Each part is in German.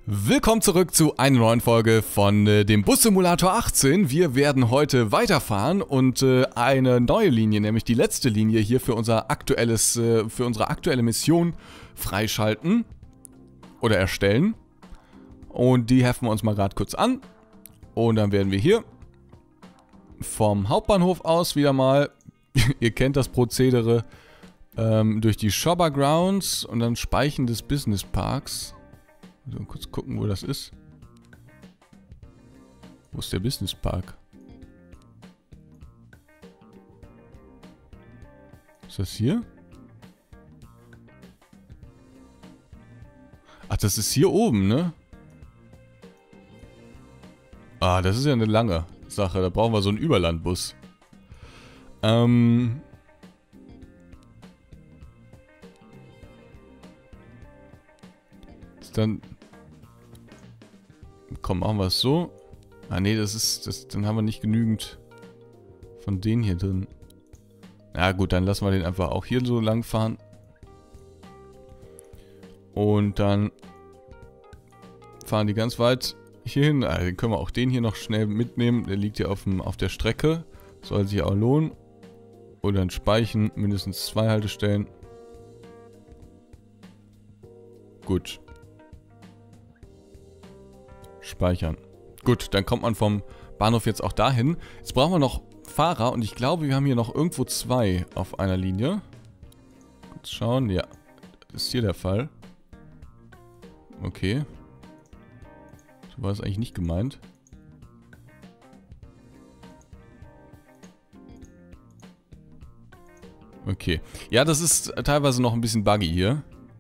Willkommen zurück zu einer neuen Folge von dem Bus Simulator 18. Wir werden heute weiterfahren und eine neue Linie, nämlich die letzte Linie hier für unser aktuelles, für unsere aktuelle Mission freischalten oder erstellen. Und die heften wir uns mal gerade kurz an. Und dann werden wir hier vom Hauptbahnhof aus wieder mal, ihr kennt das Prozedere, durch die Shopper Grounds und dann Speichen des Business Parks. So, kurz gucken, wo das ist. Wo ist der Business Park? Ist das hier? Ach, das ist hier oben, ne? Ah, das ist ja eine lange Sache. Da brauchen wir so einen Überlandbus. Dann... Komm, machen wir es so. Ah ne, dann haben wir nicht genügend von denen hier drin. Na gut, dann lassen wir den einfach auch hier so lang fahren. Und dann fahren die ganz weit hier hin. Ah, dann können wir auch den hier noch schnell mitnehmen. Der liegt hier auf der Strecke. Soll sich auch lohnen. Oder ein Speichen, mindestens 2 Haltestellen. Gut. Speichern. Gut, dann kommt man vom Bahnhof jetzt auch dahin. Jetzt brauchen wir noch Fahrer und ich glaube, wir haben hier noch irgendwo 2 auf einer Linie. Kurz schauen. Ja, das ist hier der Fall. Okay. So war es eigentlich nicht gemeint. Okay. Ja, das ist teilweise noch ein bisschen buggy hier.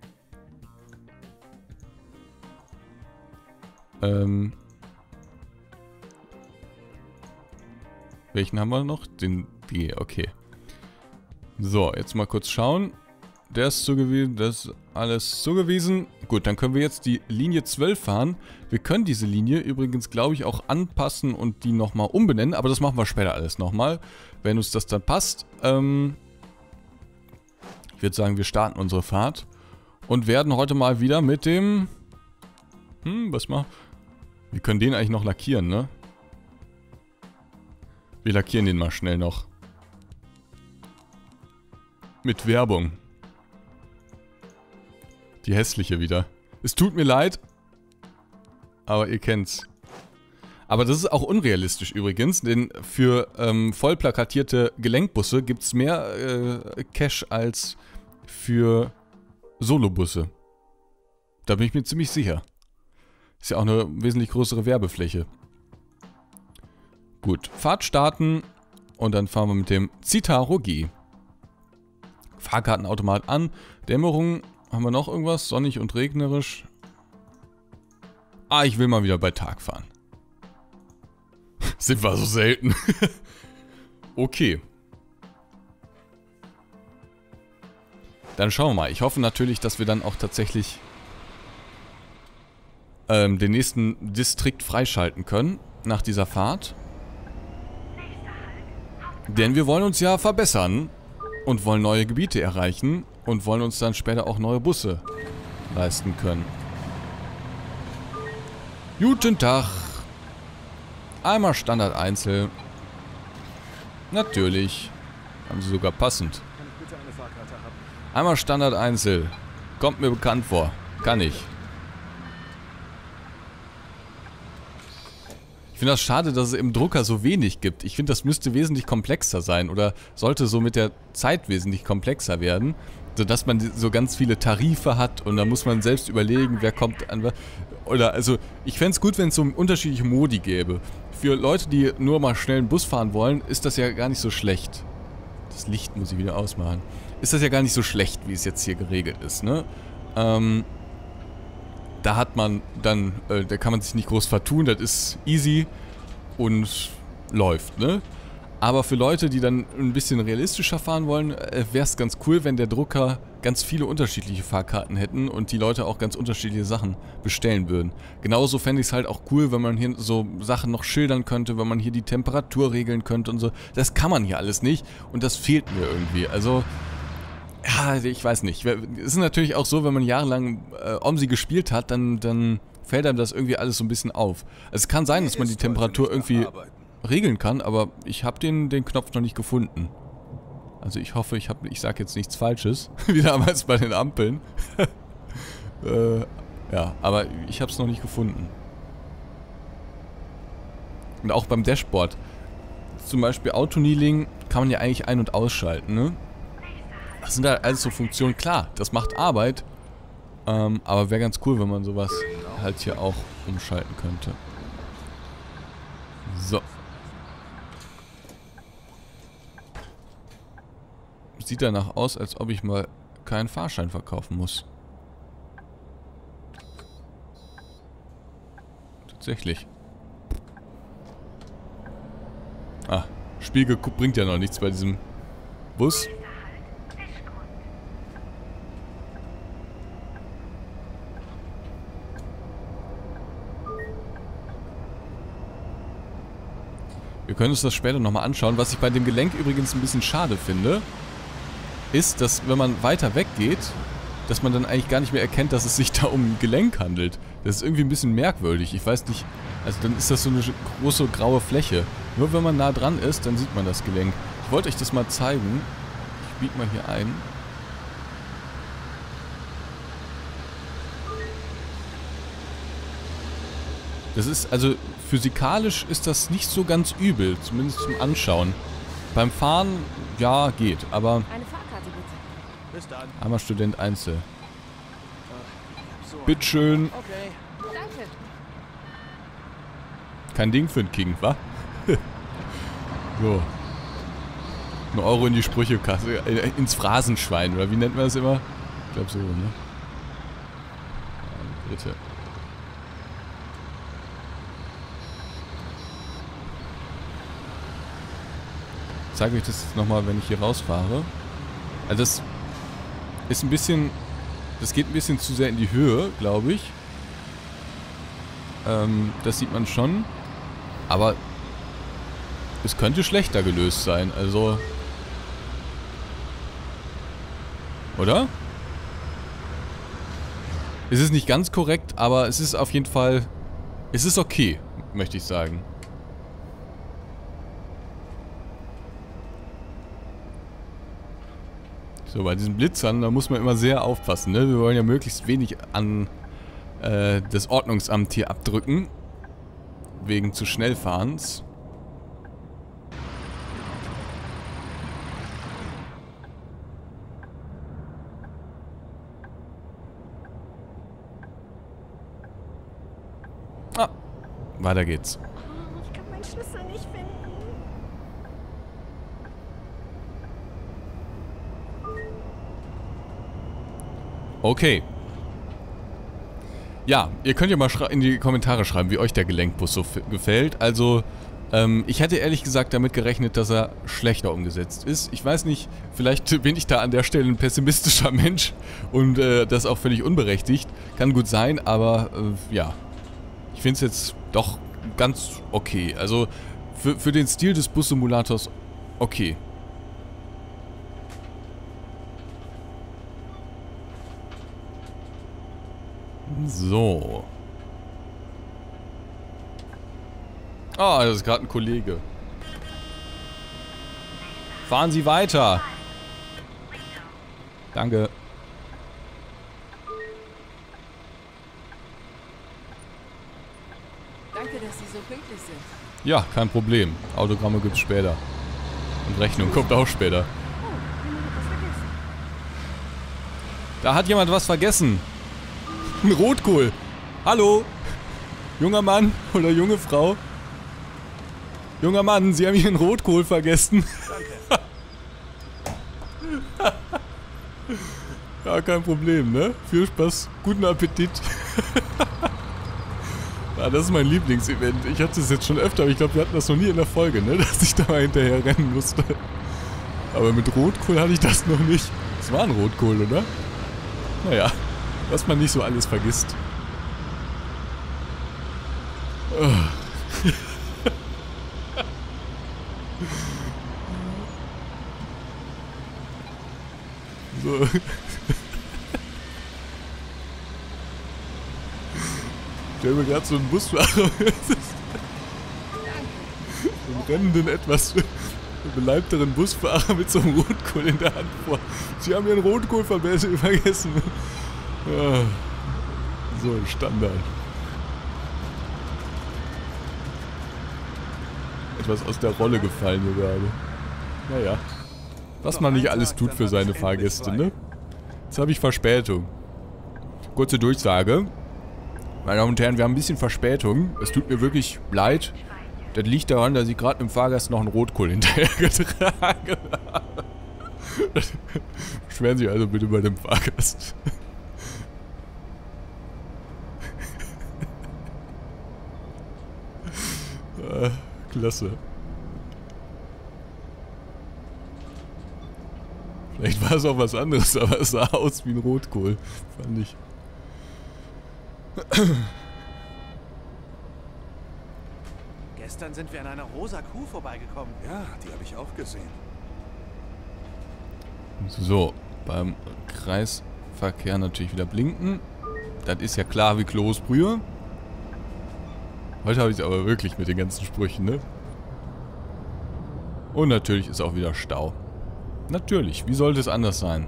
Welchen haben wir noch? Den D, okay. So, jetzt mal kurz schauen. Der ist zugewiesen, das ist alles zugewiesen. Gut, dann können wir jetzt die Linie 12 fahren. Wir können diese Linie übrigens, glaube ich, auch anpassen und die nochmal umbenennen. Aber das machen wir später alles nochmal, wenn uns das dann passt. Ich würde sagen, wir starten unsere Fahrt und werden heute mal wieder mit dem... was mal... Wir können den eigentlich noch lackieren, ne? Wir lackieren den mal schnell noch. Mit Werbung. Die hässliche wieder. Es tut mir leid. Aber ihr kennt's. Aber das ist auch unrealistisch übrigens, denn für voll plakatierte Gelenkbusse gibt es mehr Cash als für Solobusse. Da bin ich mir ziemlich sicher. Ist ja auch eine wesentlich größere Werbefläche. Gut, Fahrt starten und dann fahren wir mit dem Citaro G. Fahrkartenautomat an. Dämmerung, haben wir noch irgendwas? Sonnig und regnerisch. Ah, ich will mal wieder bei Tag fahren. Sind wir so selten. Okay. Dann schauen wir mal. Ich hoffe natürlich, dass wir dann auch tatsächlich den nächsten Distrikt freischalten können nach dieser Fahrt. Denn wir wollen uns ja verbessern und wollen neue Gebiete erreichen und wollen uns dann später auch neue Busse leisten können. Guten Tag. Einmal Standard Einzel. Natürlich. Haben sie sogar passend. Einmal Standard Einzel. Kommt mir bekannt vor. Kann ich. Ich finde das schade, dass es im Drucker so wenig gibt. Ich finde, das müsste wesentlich komplexer sein oder sollte so mit der Zeit wesentlich komplexer werden, sodass man so ganz viele Tarife hat und da muss man selbst überlegen, wer kommt an. Oder also, ich fände es gut, wenn es so unterschiedliche Modi gäbe. Für Leute, die nur mal schnell einen Bus fahren wollen, ist das ja gar nicht so schlecht. Das Licht muss ich wieder ausmachen. Ist das ja gar nicht so schlecht, wie es jetzt hier geregelt ist, ne? Da hat man dann, da kann man sich nicht groß vertun, das ist easy und läuft, ne? Aber für Leute, die dann ein bisschen realistischer fahren wollen, wäre es ganz cool, wenn der Drucker ganz viele unterschiedliche Fahrkarten hätten und die Leute auch ganz unterschiedliche Sachen bestellen würden. Genauso fände ich es halt auch cool, wenn man hier so Sachen noch schildern könnte, wenn man hier die Temperatur regeln könnte und so. Das kann man hier alles nicht und das fehlt mir irgendwie, also... Ja, ich weiß nicht. Es ist natürlich auch so, wenn man jahrelang OMSI gespielt hat, dann fällt einem das irgendwie alles so ein bisschen auf. Also es kann sein, dass man die Temperatur irgendwie regeln kann, aber ich habe den Knopf noch nicht gefunden. Also ich hoffe, ich sage jetzt nichts Falsches, wie damals bei den Ampeln. Ja, aber ich habe es noch nicht gefunden. Und auch beim Dashboard. Zum Beispiel Auto-Kneeling kann man ja eigentlich ein- und ausschalten, ne? Das sind halt alles so Funktionen. Klar, das macht Arbeit. Aber wäre ganz cool, wenn man sowas halt hier auch umschalten könnte. So. Sieht danach aus, als ob ich mal keinen Fahrschein verkaufen muss. Tatsächlich. Ah, Spiegel bringt ja noch nichts bei diesem Bus. Wir können uns das später nochmal anschauen. Was ich bei dem Gelenk übrigens ein bisschen schade finde, ist, dass wenn man weiter weggeht, dass man dann eigentlich gar nicht mehr erkennt, dass es sich da um ein Gelenk handelt. Das ist irgendwie ein bisschen merkwürdig. Ich weiß nicht, also dann ist das so eine große graue Fläche. Nur wenn man nah dran ist, dann sieht man das Gelenk. Ich wollte euch das mal zeigen. Ich biege mal hier ein. Das ist, also physikalisch ist das nicht so ganz übel, zumindest zum Anschauen. Beim Fahren, ja, geht, aber... Eine Fahrkarte bitte. Bis dann. Einmal Student Einzel. Bitteschön. Okay. Danke. Kein Ding für einen King, wa? So. 1 Euro in die Sprüchekasse, ins Phrasenschwein, oder wie nennt man das immer? Ich glaube so, ne? Ja, Dritte. Ich zeige euch das jetzt nochmal, wenn ich hier rausfahre. Also das ist ein bisschen... Das geht ein bisschen zu sehr in die Höhe, glaube ich. Das sieht man schon. Aber es könnte schlechter gelöst sein, also... Oder? Es ist nicht ganz korrekt, aber es ist auf jeden Fall... Es ist okay, möchte ich sagen. So, bei diesen Blitzern, da muss man immer sehr aufpassen, ne? Wir wollen ja möglichst wenig an das Ordnungsamt hier abdrücken. Wegen zu schnell Fahrens. Ah, weiter geht's. Oh, ich kann meinen Schlüssel nicht finden. Okay. Ja, ihr könnt ja mal in die Kommentare schreiben, wie euch der Gelenkbus so gefällt. Also, ich hätte ehrlich gesagt damit gerechnet, dass er schlechter umgesetzt ist. Ich weiß nicht, vielleicht bin ich da an der Stelle ein pessimistischer Mensch und das auch völlig unberechtigt. Kann gut sein, aber ja. Ich finde es jetzt doch ganz okay. Also, für den Stil des Bus-Simulators okay. So. Ah, das ist gerade ein Kollege. Fahren Sie weiter. Danke. Danke, dass Sie so pünktlich sind. Ja, kein Problem. Autogramme gibt's später. Und Rechnung kommt auch später. Oh, jemand hat was vergessen. Da hat jemand was vergessen. Ein Rotkohl. Hallo. Junger Mann oder junge Frau. Junger Mann, Sie haben hier einen Rotkohl vergessen. Danke. Ja, kein Problem, ne? Viel Spaß. Guten Appetit. Ja, das ist mein Lieblingsevent. Ich hatte es jetzt schon öfter, aber ich glaube, wir hatten das noch nie in der Folge, ne? Dass ich da mal hinterher rennen musste. Aber mit Rotkohl hatte ich das noch nicht. Das war ein Rotkohl, oder? Naja, was man nicht so alles vergisst. Oh. So. stelle mir gerade so einen Busfahrer, einen rennenden, etwas beleibteren Busfahrer mit so einem Rotkohl in der Hand vor. Sie haben Ihren Rotkohl vergessen. Ja, so ein Standard. Etwas aus der Rolle gefallen hier gerade. Naja. Was man nicht alles tut für seine Fahrgäste, ne? Jetzt habe ich Verspätung. Kurze Durchsage. Meine Damen und Herren, wir haben ein bisschen Verspätung. Es tut mir wirklich leid. Das liegt daran, dass ich gerade im Fahrgast noch einen Rotkohl hinterhergetragen habe. Beschweren Sie also bitte bei dem Fahrgast. Klasse. Vielleicht war es auch was anderes, aber es sah aus wie ein Rotkohl, fand ich. Gestern sind wir an einer rosa Kuh vorbeigekommen. Ja, die habe ich auch gesehen. So, beim Kreisverkehr natürlich wieder blinken. Das ist ja klar wie Kloßbrühe. Heute habe ich es aber wirklich mit den ganzen Sprüchen, ne? Und natürlich ist auch wieder Stau. Natürlich, wie sollte es anders sein?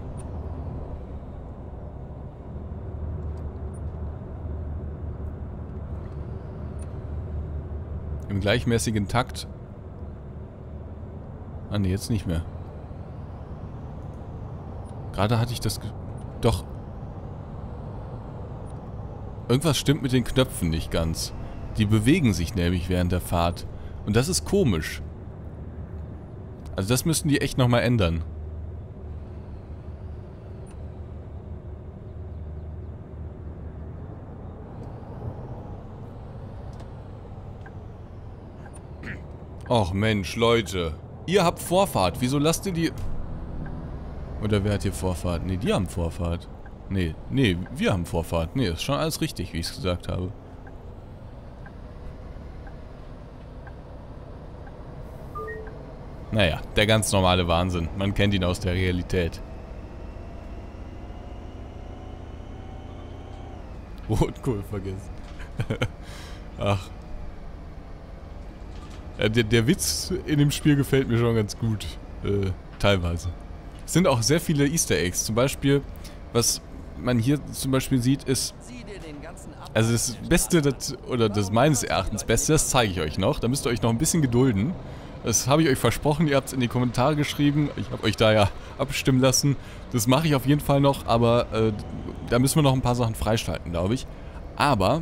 Im gleichmäßigen Takt. Ah ne, jetzt nicht mehr. Gerade hatte ich das... Doch. Irgendwas stimmt mit den Knöpfen nicht ganz. Die bewegen sich nämlich während der Fahrt. Und das ist komisch. Also das müssten die echt nochmal ändern. Och Mensch, Leute. Ihr habt Vorfahrt. Wieso lasst ihr die... Oder wer hat hier Vorfahrt? Ne, die haben Vorfahrt. Ne, wir haben Vorfahrt. Ne, ist schon alles richtig, wie ich es gesagt habe. Naja, der ganz normale Wahnsinn. Man kennt ihn aus der Realität. Rotkohl vergessen. Ach. Ja, der Witz in dem Spiel gefällt mir schon ganz gut. Teilweise. Es sind auch sehr viele Easter Eggs. Zum Beispiel, was man hier zum Beispiel sieht, ist... Also das Beste, das meines Erachtens Beste, das zeige ich euch noch. Da müsst ihr euch noch ein bisschen gedulden. Das habe ich euch versprochen, ihr habt es in die Kommentare geschrieben. Ich habe euch da ja abstimmen lassen. Das mache ich auf jeden Fall noch, aber da müssen wir noch ein paar Sachen freischalten, glaube ich. Aber,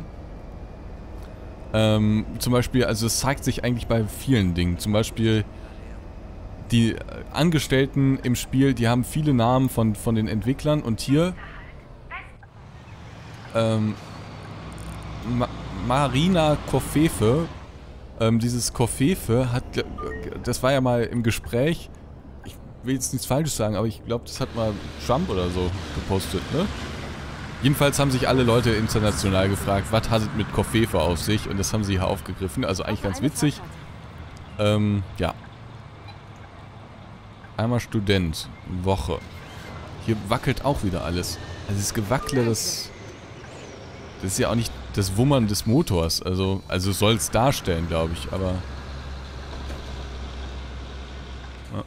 zum Beispiel, also es zeigt sich eigentlich bei vielen Dingen. Zum Beispiel, die Angestellten im Spiel, die haben viele Namen von den Entwicklern. Und hier, Marina Koffefe. Dieses Koffefe hat, das war ja mal im Gespräch, ich will jetzt nichts Falsches sagen, aber ich glaube, das hat mal Trump oder so gepostet, ne? Jedenfalls haben sich alle Leute international gefragt, was hat es mit Koffefe auf sich, und das haben sie hier aufgegriffen, also eigentlich ganz witzig. Ja. Einmal Student, Woche. Hier wackelt auch wieder alles. Also das Gewackle, das ist ja auch nicht das Wummern des Motors, also soll es darstellen, glaube ich, aber... Ja.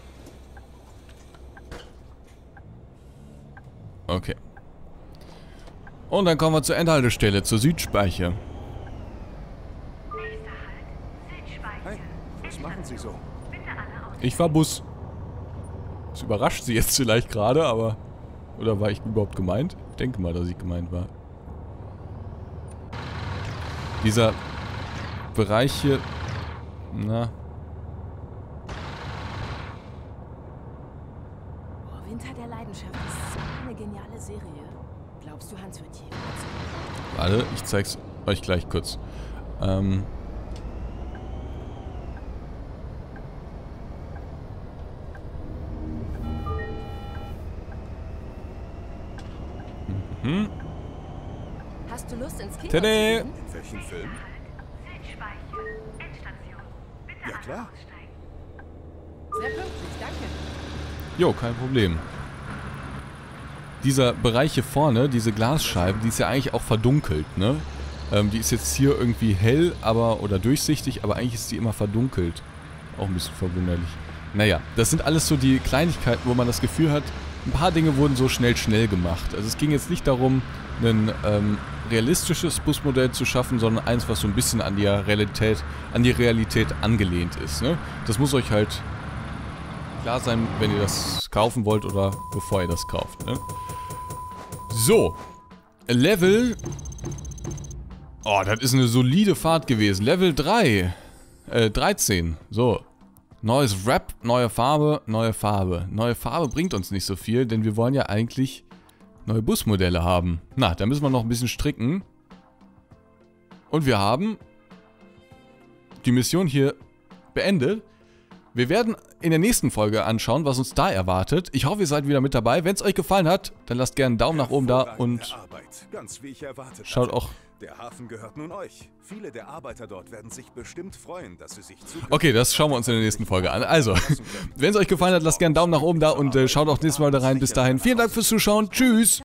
Okay. Und dann kommen wir zur Endhaltestelle, zur Südspeiche. Hey, was machen Sie so? Ich fahr Bus. Das überrascht Sie jetzt vielleicht gerade, aber... Oder war ich überhaupt gemeint? Ich denke mal, dass ich gemeint war. Dieser Bereich hier... Na... Oh, Winter der Leidenschaft ist so eine geniale Serie. Glaubst du, Hans wird hier? Warte, ich zeig's euch gleich kurz. Hast du Lust ins Kino zu Tada! gehen? In welchem Film? Ja klar. Sehr pünktlich, danke. Jo, kein Problem. Dieser Bereich hier vorne, diese Glasscheibe, die ist ja eigentlich auch verdunkelt, ne? Die ist jetzt hier irgendwie hell, oder durchsichtig, aber eigentlich ist die immer verdunkelt. Auch ein bisschen verwunderlich. Naja, das sind alles so die Kleinigkeiten, wo man das Gefühl hat, ein paar Dinge wurden so schnell gemacht. Also es ging jetzt nicht darum, ein realistisches Busmodell zu schaffen, sondern eins, was so ein bisschen an die Realität angelehnt ist. Ne? Das muss euch halt klar sein, wenn ihr das kaufen wollt oder bevor ihr das kauft. Ne? So, Level... Oh, das ist eine solide Fahrt gewesen. Level 3. 13. So. Neues Wrap, neue Farbe, neue Farbe. Neue Farbe bringt uns nicht so viel, denn wir wollen ja eigentlich neue Busmodelle haben. Na, da müssen wir noch ein bisschen stricken. Und wir haben die Mission hier beendet. Wir werden in der nächsten Folge anschauen, was uns da erwartet. Ich hoffe, ihr seid wieder mit dabei. Wenn es euch gefallen hat, dann lasst gerne einen Daumen nach oben da und Ganz wie ich erwartet schaut hatte. auch... Der Hafen gehört nun euch. Viele der Arbeiter dort werden sich bestimmt freuen, dass sie sich Okay, das schauen wir uns in der nächsten Folge an. Also, wenn es euch gefallen hat, lasst gerne einen Daumen nach oben da und schaut auch nächstes Mal da rein. Bis dahin, vielen Dank fürs Zuschauen. Tschüss!